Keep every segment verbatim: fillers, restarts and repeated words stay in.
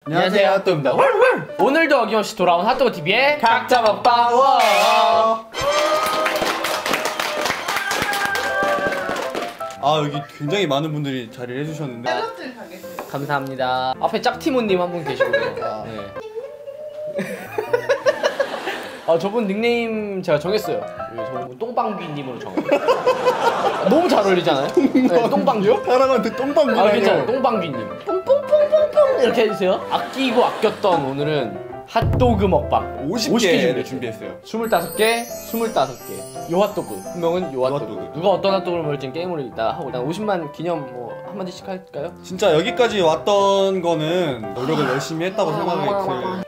안녕하세요, 핫도그입니다. 오늘도 어김없이 돌아온 핫도그티비의 각자 먹방 워. 아, 여기 굉장히 많은 분들이 자리를 해주셨는데 샐러드를 가 계세요. 감사합니다. 앞에 짝티모님 한 분 계시고요. 아, 네. 아, 저분 닉네임 제가 정했어요. 저분 똥방귀님으로 정했어요. 너무 잘 어울리잖아요? 네, 똥방귀요? 사람한테 똥방귀. 아, 괜찮아요. 똥방귀님. 뽕뽕뽕뽕뽕 이렇게 해주세요. 아끼고 아꼈던 오늘은 핫도그 먹방 오십 개를 준비했어요. 스물다섯 개, 스물다섯 개. 요 핫도그. 분명은 요 핫도그. 핫도그. 누가 어떤 핫도그를 먹을지 게임을 이따 하고 일단 오십만 기념 뭐 한마디씩 할까요? 진짜 여기까지 왔던 거는 노력을 열심히 했다고 생각이 들어요.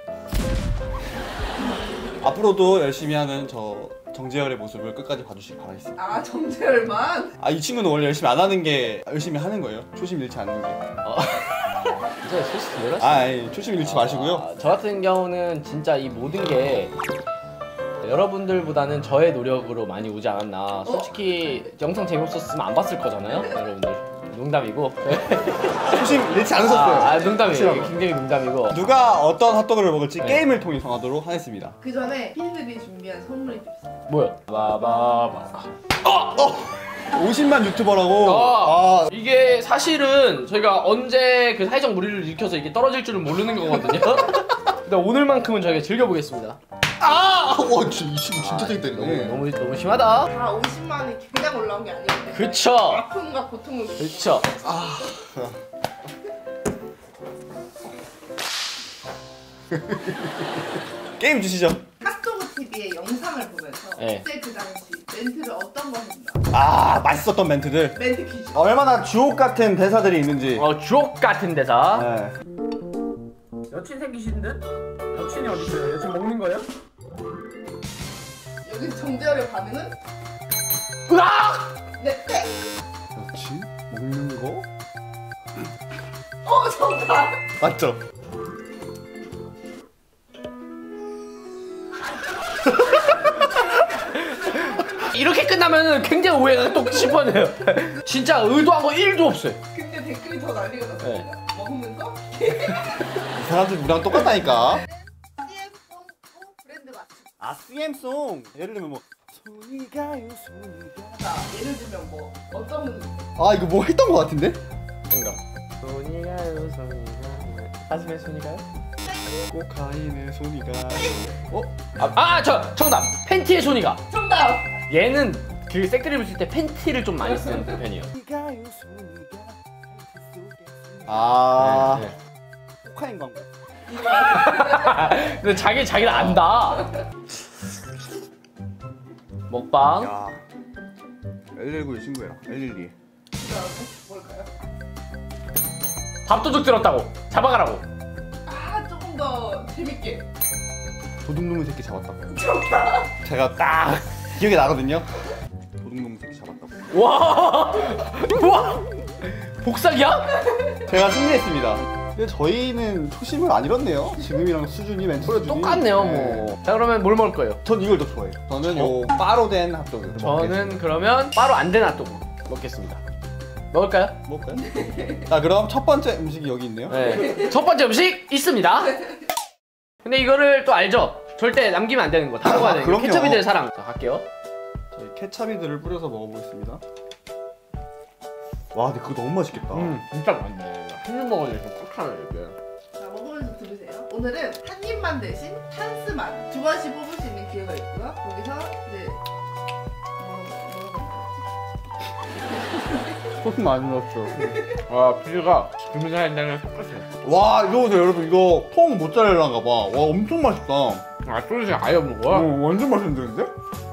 앞으로도 열심히 하는 저 정재열의 모습을 끝까지 봐주시기 바라겠습니다. 아, 정재열만? 아, 이 친구는 원래 열심히 안 하는 게 열심히 하는 거예요. 초심 잃지 않는 게. 어. 진짜 실수 내렸어. 아, 아니, 초심 잃지 마시고요. 아, 저 같은 경우는 진짜 이 모든 게 여러분들보다는 저의 노력으로 많이 오지 않았나. 솔직히 영상 재미없었으면 안 봤을 거잖아요, 여러분들. 농담이고. 초심 잃지 않으셨어요. 아, 아 농담이에요. 확실하고. 굉장히 농담이고. 누가 어떤 핫도그를 먹을지 네. 게임을 통해 정하도록 하겠습니다. 그 전에 피디들이 준비한 선물이 좀 있어요. 뭐야? 바바바. 오십만 유튜버라고. 아, 아, 이게 사실은 저희가 언제 그 사회적 무리를 일으켜서 이게 떨어질 줄은 모르는 거거든요. 근데 오늘만큼은 저희가 즐겨보겠습니다. 아, 와, 이 친구 진짜 아, 재밌다네. 너무, 너무 너무 심하다. 다 오십만이 그냥 올라온 게 아니에요. 그쵸. 아픔과 고통을. 그쵸. 아, 게임 주시죠. 핫도그 티비의 영상을 보면서 네. 그때 그 당시 멘트를 어떤 거 했나? 아, 맛있었던 멘트들. 멘트 퀴즈. 얼마나 주옥 같은 대사들이 있는지. 어, 주옥 같은 데서. 네. 여친 생기신 듯? 여친이 어디 있어요? 여친 먹는 거예요? 여기서 정재열의 반응은? 으악! 네, 네. 여친 먹는 거 어, 정답. 맞죠? 이렇게 끝나면은 굉장히 오해가 또 싶어져요. 진짜 의도한 거 일도 없어요. 근데 댓글이 더 난리가 났습니다. 네. 먹는 거? 이 사람들 우리랑 똑같다니까. 씨엠송 브랜드 맞춤. 아, 씨엠송. 예를 들면 뭐 손이 가요, 손이 가. 자, 예를 들면 뭐 어떤 아, 이거 뭐 했던 거 같은데? 정답. 손이 가요, 손이 가요. 가슴에 손이 가요? 코카인의 손이 가. 어? 아, 아, 저 정답. 팬티에 손이 가. 정답. 얘는 그 색드립을 쓸 때 팬티를 좀 많이 쓰는 편이에요. 아, 네, 네. 코카인 광고. 근데 자기 자기를 안다. 먹방. 야, 일일구의 친구야. 일일이. 그다음에 뭘까요? 밥도둑 들었다고. 잡아가라고. 아, 조금 더 재밌게. 도둑놈의 새끼 잡았다고. 정답. 제가 딱 기억이 나거든요. 도둑놈의 새끼 잡았다고. 와, 와, 복사기야? 제가 승리했습니다. 근데 저희는 초심을 안 잃었네요. 지금이랑 수준이 멘트 수준이. 똑같네요, 뭐. 자, 그러면 뭘 먹을 거예요? 전 이걸 더 좋아해요. 저는 요 바로 된 핫도그. 저는 그러면 바로 안 된 핫도그 먹겠습니다. 먹을까요? 먹을까요? 자, 그럼 첫 번째 음식이 여기 있네요. 네. 첫 번째 음식 있습니다. 근데 이거를 또 알죠? 절대 남기면 안 되는 거. 다 먹어야 되는 거. 그럼요. 케첩이들 사랑. 자, 갈게요. 저희 케찹이들을 뿌려서 먹어보겠습니다. 와, 근데 그거 너무 맛있겠다. 음, 진짜 맛있네. 한 입 먹어도 좀 꽉차네, 이게. 자, 먹으면서 들으세요. 오늘은 한 입만 대신 찬스만 두 번씩 뽑을 수 있는 기회가 있고요. 거기서 이제 소스 많이 넣었어. 와, 피자가 주문할 때는 똑같아요. 와, 이거 보세요, 여러분. 이거 통 모짜렐라인가 봐. 와, 엄청 맛있다. 아, 소스가 아예 없는 거야? 어, 완전 맛있는데?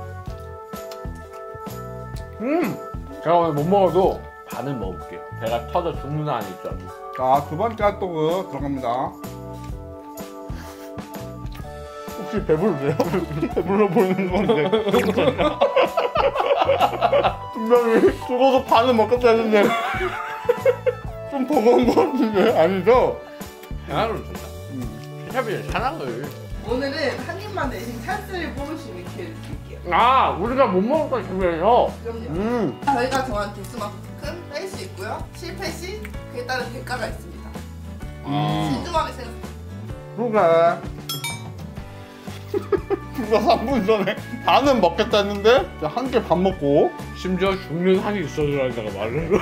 음! 제가 오늘 못 먹어도 반은 먹어볼게요. 배가 터져 죽는 한 있죠. 자, 두 번째 핫도그 들어갑니다. 혹시 배부르세요? 배불러 보이는 건데. 분명히 죽어서 반은 먹겠다 했는데 좀 버거운 거 같은데? 아니죠? 하나를 준다. 케찹이 사랑을. 오늘은 한 입만 대신 찬스를 뽑을 수 있는 기회를 드릴게요. 아, 우리가 못 먹을 걸 준비해서. 그럼요. 음. 저희가 정한 개수만큼 뺄 수 있고요. 실패 시 그에 따른 대가가 있습니다. 음. 신중하게 생각해요. 그러게. 누가 삼 분 전에 반은 먹겠다 했는데 한 개 반 먹고 심지어 죽는 한이 있어서라다가 말을.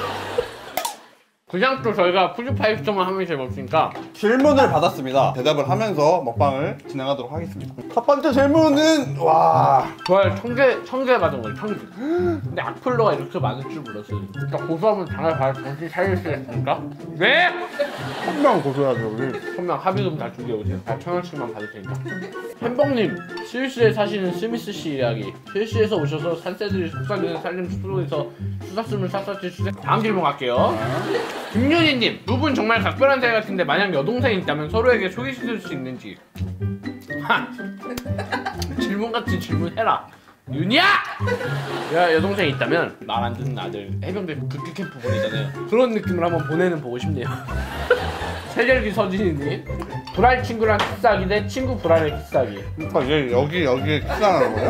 그냥 또 저희가 푸드파이스터만 하면 재미없으니까 질문을 받았습니다. 대답을 하면서 먹방을 진행하도록 하겠습니다. 첫 번째 질문은 와 좋아요. 천개 천개 받은 거예요. 천 개. 근데 악플러가 이렇게 많을 줄 몰랐어요. 진짜 고소하면 당할 바를 정신 차리시겠습니까? 네. 한 명 고소해야죠 우리. 천명 합의금 다 준비해오세요. 다 천 원씩만 받을 테니까. 햄버님, 스위스에 사시는 스미스 씨 이야기. 스위스에서 오셔서 산새들이 속삭이는 산림 숲속에서 수사슴을 샅샅이 수색. 다음 질문 갈게요. 김윤희님, 두 분 정말 각별한 사이 같은데 만약 여동생이 있다면 서로에게 소개시켜줄 수 있는지. 하! 질문 같은 질문 해라. 윤희야! 야, 여동생이 있다면 말 안 듣는 아들 해병대 극기 캠프 보내잖아요. 그런 느낌을 한번 보내는 보고 싶네요. 세절기 서진이님, 불알 친구랑 키스하기 대 친구 불알에 키스하기. 그러니까 얘 여기 여기에 키스하는 거예요?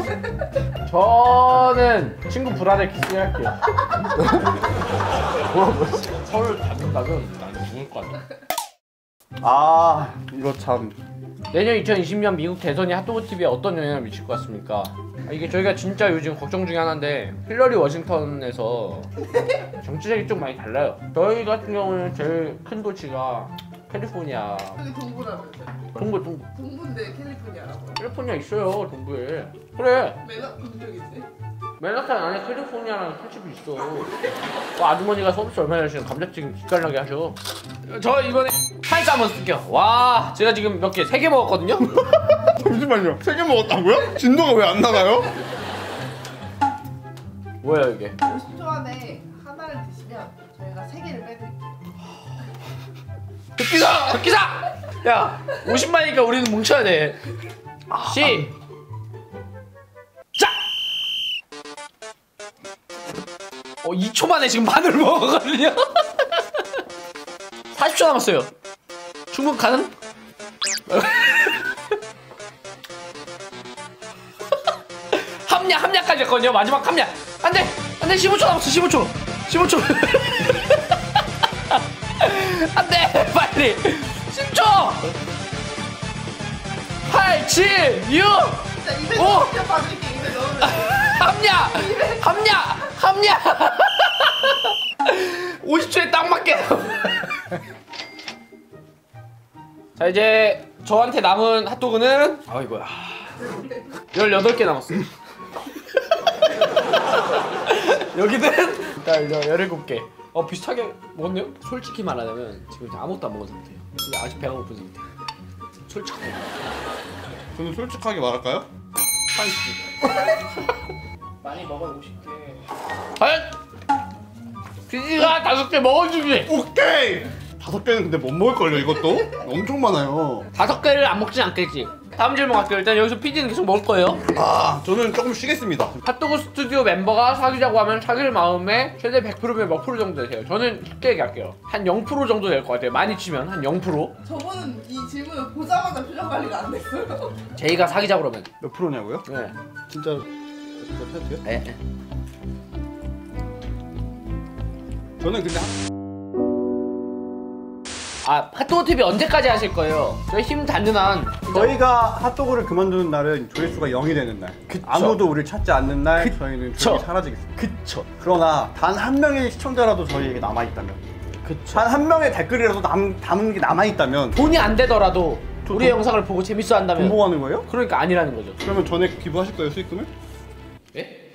저는 친구 불알에 키스할게요. 뭐라고요? 서로를 닮는다면 나는 죽을 것 같아. 아 이거 참. 내년 이천이십 년 미국 대선이 핫도그티비에 어떤 영향을 미칠 것 같습니까? 아, 이게 저희가 진짜 요즘 걱정 중에 하나인데 힐러리 워싱턴에서 정치색이 좀 많이 달라요. 저희 같은 경우는 제일 큰 도시가 캘리포니아. 여기 동부라면서요? 동부 동부. 동부인데 캘리포니아라고. 캘리포니아 있어요 동부에. 그래. 메가 동쪽인데? 맨하탄 안에 캘리포니아라는 술집이 있어. 그 아주머니가 서비스 얼마나 하시는 감자튀김 기깔나게 하셔. 저 이번에 탄스 한번 쓸게요. 와, 제가 지금 몇 개? 세 개 먹었거든요? 잠시만요. 세 개 먹었다고요? 진도가 왜 안 나가요? 뭐예요 이게? 오십 초 안에 하나를 드시면 저희가 세 개를 빼드릴게요. 흑기사! 흑기사! 야, 오십만이니까 우리는 뭉쳐야 돼. 시! 자! 어, 이 초 만에 지금 반을 먹었거든요? 사십 초 남았어요. 충분 가능? 합냐, 합냐까지 했거든요. 마지막 합냐. 안 돼! 안 돼! 십오 초 남았어, 십오 초! 십오 초! 안 돼! 빨리! 십 초! 팔, 칠, 육! 자, 이백 오! 넣으면 받을게, 이백 넣으면. 합냐! 합냐! 합냐! 오십 초에 딱 맞게! 자, 이제 저한테 남은 핫도그는 아이고야 열여덟 개 남았어요. 여기는 일단 열일곱 개. 어, 비슷하게 먹었네요? 솔직히 말하자면 지금 아무것도 안 먹은 상태예요. 근데 아직 배가 고픈 상태. 솔직하게. 저는 솔직하게 말할까요? 많이 먹어 오십 개. 과연 피디가 다섯 개 먹어주지. 오케이! 다섯 개는 근데 못 먹을걸요 이것도? 엄청 많아요. 다섯 개를 안 먹진 않겠지. 다음 질문 갈게요. 일단 여기서 피디는 계속 먹을 거예요. 아 저는 조금 쉬겠습니다. 핫도그 스튜디오 멤버가 사귀자고 하면 사귈 마음에 최대 백 퍼센트면 몇 프로 정도 되세요? 저는 쉽게 얘기할게요. 한 영 퍼센트 정도 될 것 같아요. 많이 치면 한 영 퍼센트. 저분은 이 질문을 보자마자 표정 관리가 안 됐어요. 제이가 사귀자고 그러면. 몇 프로냐고요? 네. 진짜 몇 퍼센트요? 네. 네. 저는 근데 한... 아, 핫도그 티비 언제까지 하실 거예요? 저희 힘 닿는 한. 저희가 핫도그를 그만두는 날은 조회수가 영이 되는 날. 그쵸. 아무도 우리를 찾지 않는 날 그쵸. 저희는 조용히 사라지겠습니다. 그쵸. 그러나 단 한 명의 시청자라도 저희에게 남아있다면, 그쵸. 단 한 명의 댓글이라도 남, 담은 게 남아있다면 돈이 안 되더라도 저 우리의 돈- 영상을 보고 재밌어 한다면. 공부하는 거예요? 그러니까 아니라는 거죠. 그러면 전액 기부하실 거예요 수익금을? 예?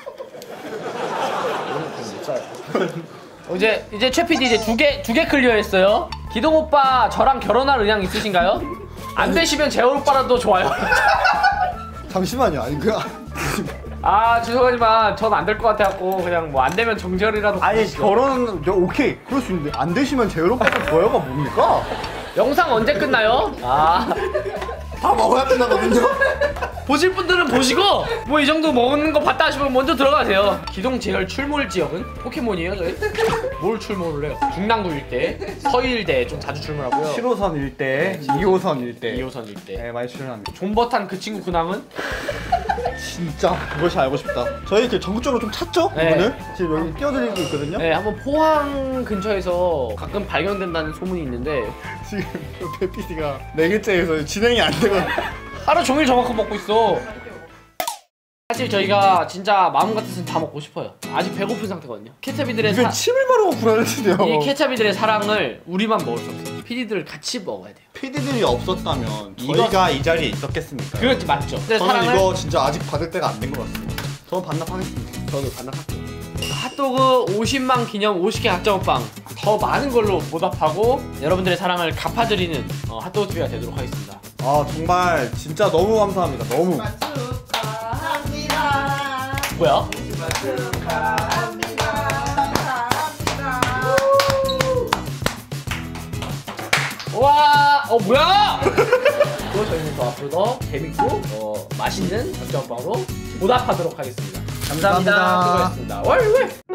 못 살아요. 이제 이제 최 피디 이제 두 개 두 개 클리어했어요. 기동 오빠 저랑 결혼할 의향 있으신가요? 안 되시면 재원 오빠라도 좋아요. 잠시만요. 아니 그 아 죄송하지만 전 안 될 것 같아갖고 그냥 뭐 안 되면 정지열이라도. 아니 부르시죠. 결혼 저 오케이 그럴 수 있는데 안 되시면 제 여러분들 좋아요가 뭡니까? 영상 언제 끝나요? 아 다 먹어야 끝나거든요. 보실 분들은 보시고 뭐 이 정도 먹는 거 봤다 하시면 먼저 들어가세요. 기동 제열 출몰 지역은 포켓몬이에요 저희? 뭘 출몰을 해요? 중랑구 일대, 서일대 좀 자주 출몰하고요. 칠 호선 일대, 이 호선 일대, 이 호선 일대. 네 많이 출연합니다. 존버탄 그 친구 근황은? 진짜 그것이 알고 싶다. 저희 그 전국적으로 좀 찾죠? 네. 이거는 지금 여기 띄워드리고 있거든요. 네, 한번 포항 근처에서 가끔 발견된다는 소문이 있는데 지금 배 피디가 네 개째에서 진행이 안 되고 하루 종일 저만큼 먹고 있어. 사실 저희가 진짜 마음 같아서는 다 먹고 싶어요. 아직 배고픈 상태거든요. 케찹이들의 입에 사... 침을 바르고 불안해지네요. 이 케찹이들의 사랑을 우리만 먹을 수 없어요. 피디들 같이 먹어야 돼요. 피디들이 없었다면 이거- 저희가 이 자리에 있었겠습니까? 그렇지, 맞죠. 근데 저는 사랑을 이거 진짜 아직 받을 때가 안 된 것 같습니다. 저는 반납하겠습니다. 저도 반납할게요. 핫도그 오십만 기념 오십 개 각종 빵 더 많은 걸로 보답하고 여러분들의 사랑을 갚아드리는 어, 핫도그 티비가 되도록 하겠습니다. 아 정말 진짜 너무 감사합니다. 너무. 축하합니다. 뭐야? 축하합니다. 축하합니다. 와, 어 뭐야? 또 저희는 더 앞으로 더 재밌고 어, 맛있는 각종 빵으로 보답하도록 하겠습니다. 감사합니다. 감사합니다. 수고하셨습니다. 월 월.